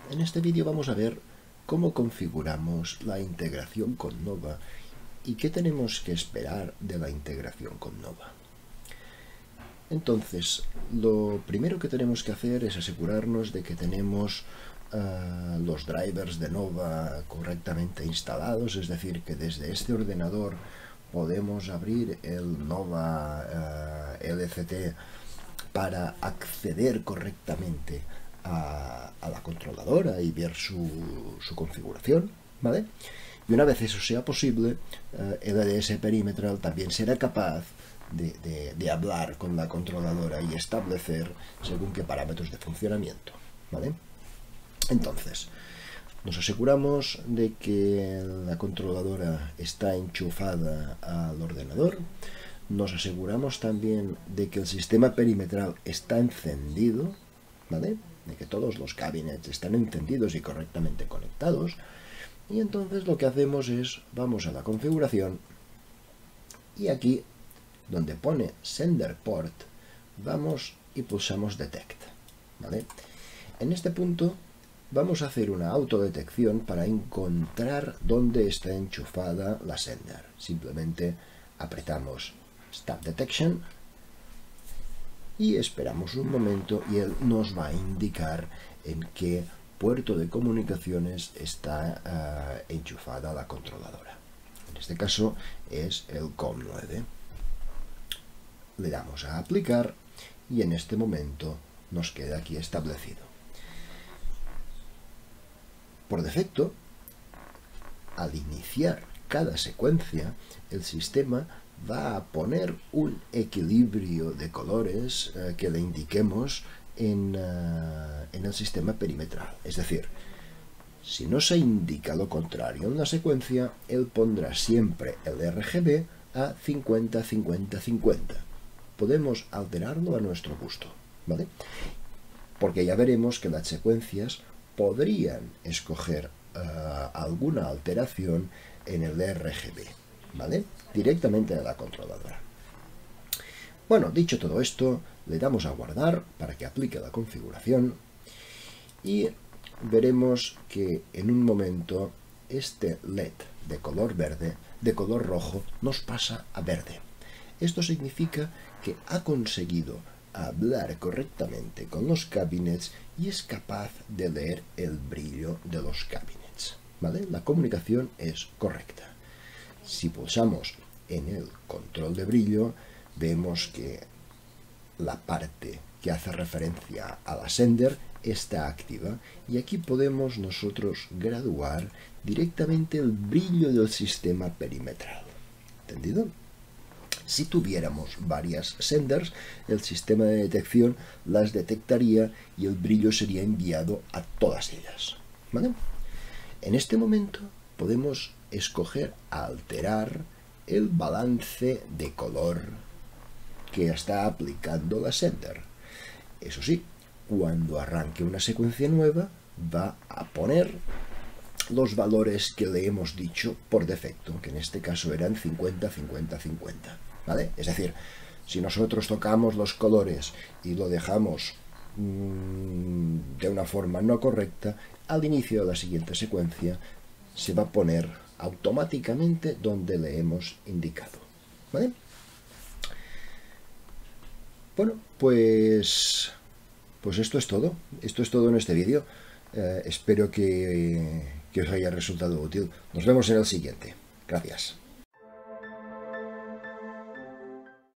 En este vídeo vamos a ver cómo configuramos la integración con Nova y qué tenemos que esperar de la integración con Nova. Entonces, lo primero que tenemos que hacer es asegurarnos de que tenemos los drivers de Nova correctamente instalados, es decir, que desde este ordenador podemos abrir el Nova LCT para acceder correctamente a la controladora y ver su configuración, ¿vale? Y una vez eso sea posible, el LDS Perimetral también será capaz de hablar con la controladora y establecer según qué parámetros de funcionamiento, ¿vale? Entonces, nos aseguramos de que la controladora está enchufada al ordenador. Nos aseguramos también de que el sistema perimetral está encendido, ¿vale? De que todos los cabinets están encendidos y correctamente conectados. Y entonces lo que hacemos es, vamos a la configuración y aquí, donde pone Sender Port, vamos y pulsamos Detect, ¿vale? En este punto vamos a hacer una autodetección para encontrar dónde está enchufada la sender. Simplemente apretamos Start Detection y esperamos un momento y él nos va a indicar en qué puerto de comunicaciones está enchufada la controladora. En este caso es el COM9. Le damos a aplicar y en este momento nos queda aquí establecido. Por defecto, al iniciar cada secuencia, el sistema va a poner un equilibrio de colores que le indiquemos en el sistema perimetral. Es decir, si no se indica lo contrario en la secuencia, él pondrá siempre el RGB a 50-50-50. Podemos alterarlo a nuestro gusto, ¿vale? Porque ya veremos que las secuencias podrían escoger alguna alteración en el RGB, ¿vale? Directamente a la controladora. Bueno, dicho todo esto, le damos a guardar para que aplique la configuración y veremos que en un momento este LED de color verde, de color rojo, nos pasa a verde. Esto significa que ha conseguido hablar correctamente con los cabinets y es capaz de leer el brillo de los cabinets, ¿vale? La comunicación es correcta. Si pulsamos en el control de brillo, vemos que la parte que hace referencia a la sender está activa y aquí podemos nosotros graduar directamente el brillo del sistema perimetral. ¿Entendido? Si tuviéramos varias senders, el sistema de detección las detectaría y el brillo sería enviado a todas ellas, ¿vale? En este momento podemos escoger alterar el balance de color que está aplicando la sender. Eso sí, cuando arranque una secuencia nueva, va a poner los valores que le hemos dicho por defecto, que en este caso eran 50-50-50, ¿vale? Es decir, si nosotros tocamos los colores y lo dejamos de una forma no correcta, al inicio de la siguiente secuencia se va a poner automáticamente donde le hemos indicado, ¿vale? Bueno, pues esto es todo. Esto es todo en este vídeo. Espero que os haya resultado útil. Nos vemos en el siguiente. Gracias.